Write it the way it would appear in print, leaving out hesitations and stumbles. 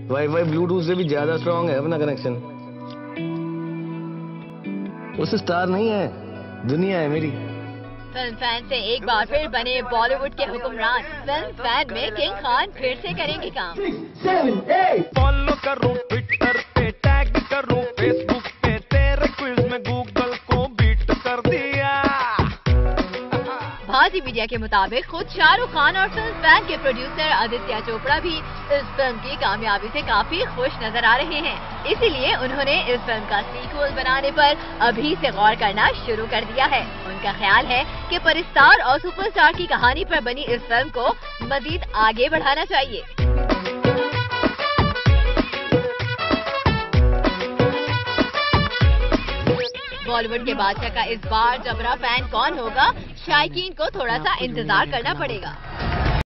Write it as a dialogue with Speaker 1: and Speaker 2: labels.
Speaker 1: Wifi Bluetooth से भी ज्यादा स्ट्रांग है अपना कनेक्शन। उस स्टार नहीं है, दुनिया है मेरी।
Speaker 2: फिल्म फैन से एक बार फिर बने बॉलीवुड के हुक्मरान। फिल्म फैन में किंग खान फिर से करेंगे काम।
Speaker 3: 6, 7, 8 फॉलो करो ट्विटर पे, टैग करो फेसबुक पे, तेरे क्विज में गूगल को बीट कर दिया।
Speaker 2: भारतीय मीडिया के मुताबिक खुद शाहरुख खान और फिल्म फैन के प्रोड्यूसर आदित्य चोपड़ा भी इस फिल्म की कामयाबी से काफी खुश नजर आ रहे हैं। इसीलिए उन्होंने इस फिल्म का सीक्वल बनाने पर अभी से गौर करना शुरू कर दिया है। उनका ख्याल है कि परिस्टार और सुपरस्टार की कहानी पर बनी इस फिल्म को मजीद आगे बढ़ाना चाहिए। बॉलीवुड के बादशाह का इस बार जबरा फैन कौन होगा, शायकीन को थोड़ा सा इंतजार करना पड़ेगा।